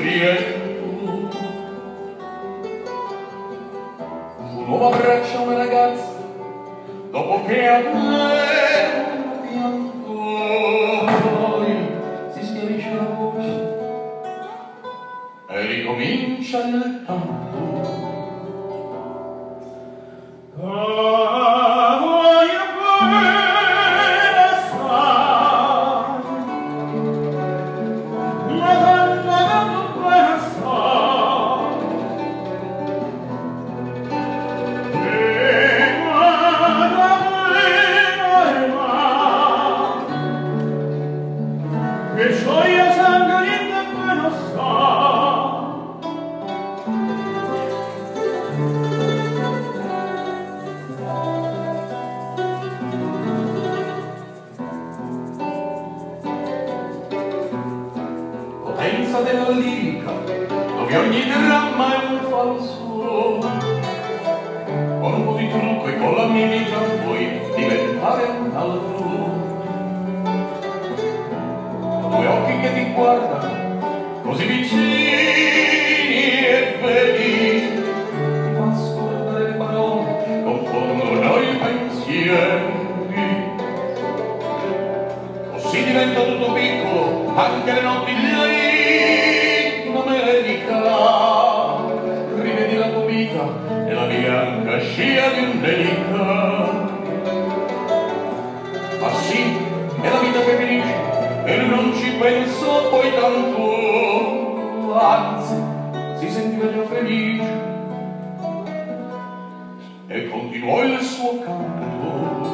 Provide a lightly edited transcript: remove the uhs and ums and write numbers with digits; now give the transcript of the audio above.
scopriendo. Un uomo abbraccia una ragazza dopo che aveva pianto, poi si schiarisce la voce e ricomincia il canto. Potenza della lirica, dove ogni dramma è un falso. Con un po' di trucco e con la mimica puoi diventare un altro. Due occhi che ti guardano così vicini e vedi, ti fa scordare le parole, confondono i pensieri. Così diventa tutto piccolo, anche le notti di domenica. Rivedi la tua vita nella bianca scia di un'elica. Ma sì, è la vita che finisce e lui non ci pensa poi tanto, anzi si sentiva già felice e continuò il suo canto.